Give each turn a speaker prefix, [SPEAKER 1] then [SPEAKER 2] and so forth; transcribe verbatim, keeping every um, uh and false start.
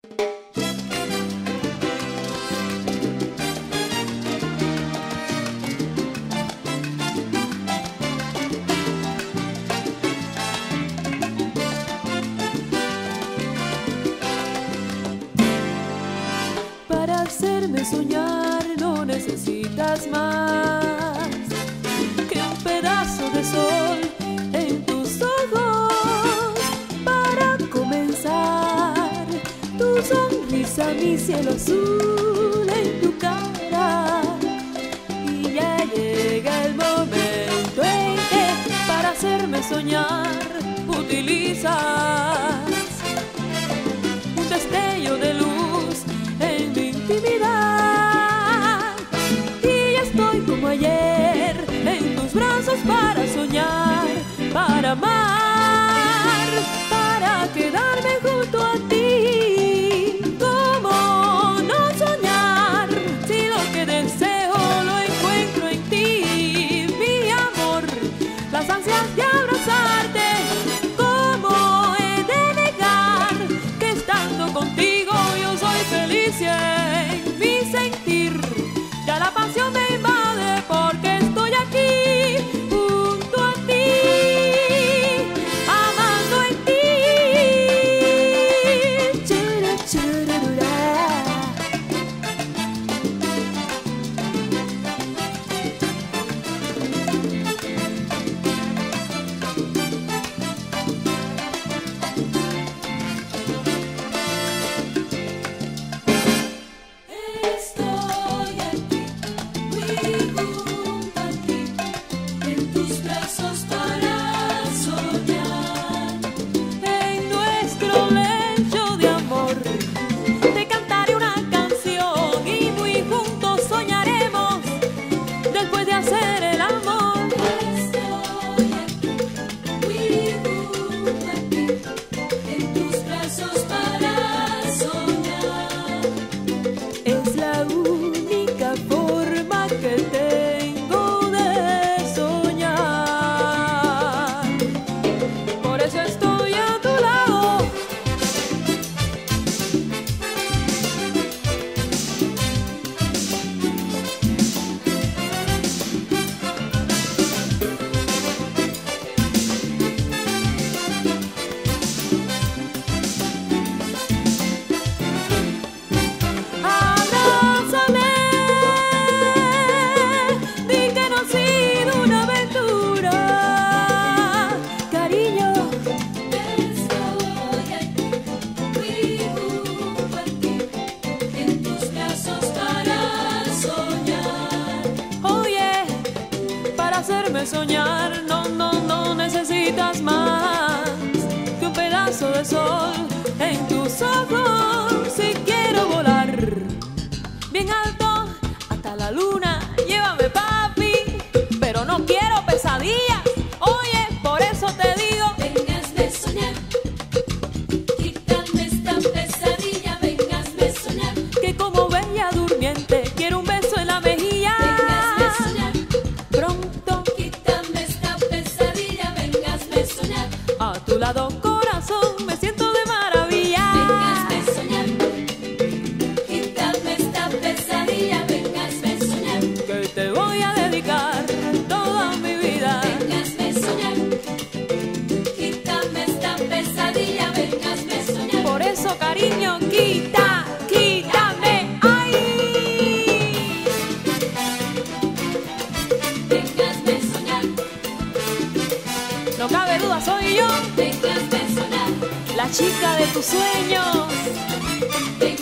[SPEAKER 1] Para hacerme soñar no necesitas más que un pedazo de sol en tus ojos. Para comenzar, tu sonrisa, mi cielo azul en tu cara. Y ya llega el momento en que para hacerme soñar utilizas un destello de luz en mi intimidad. Y ya estoy como ayer en tus brazos para soñar, para amar, para quedarme junto a ti. ¿Cómo no soñar si lo que deseo lo encuentro en ti? Mi amor, las ansias de abrazarte. ¿Cómo he de negar que estando contigo yo soy feliz y en mi sentir ya la pasión me invade porque estoy aquí junto a ti, amando en ti? Chura, chururura.
[SPEAKER 2] Estoy aquí, muy junto a ti, en tus brazos para soñar.
[SPEAKER 1] En nuestro lecho de amor te cantaré una canción y muy juntos soñaremos después de hacer el amor.
[SPEAKER 2] Estoy aquí, muy junto a ti, en tus brazos para soñar.
[SPEAKER 1] Es la única forma que tengo de soñar. Por eso estoy a tu lado. Abrázame, di que no ha sido una aventura, cariño.
[SPEAKER 2] Estoy aquí, muy junto a ti, en tus brazos para soñar.
[SPEAKER 1] Oye, para hacerme soñar no, no, no necesitas más que un pedazo de sol en tus ojos. Si quiero volar bien alto hasta la luna, llévame papi, pero no quiero pesadillas. Oye, por eso te digo,
[SPEAKER 2] Véngase soñar, quítame esta pesadilla. Véngase soñar,
[SPEAKER 1] que como bella durmiente quiero un beso en la mejilla.
[SPEAKER 2] véngase soñar,
[SPEAKER 1] Pronto
[SPEAKER 2] quítame esta pesadilla. Véngase soñar,
[SPEAKER 1] a tu lado, corazón, me siento de maravilla.
[SPEAKER 2] véngase soñar, quítame esta pesadilla. Véngase soñar,
[SPEAKER 1] Que te voy a dedicar toda mi vida.
[SPEAKER 2] véngase soñar, quítame esta pesadilla. Véngase soñar,
[SPEAKER 1] Por eso, cariño, quita, quítame, ay.
[SPEAKER 2] véngase soñar,
[SPEAKER 1] No cabe duda, soy yo,
[SPEAKER 2] véngase soñar,
[SPEAKER 1] la chica de tus sueños.
[SPEAKER 2] véngase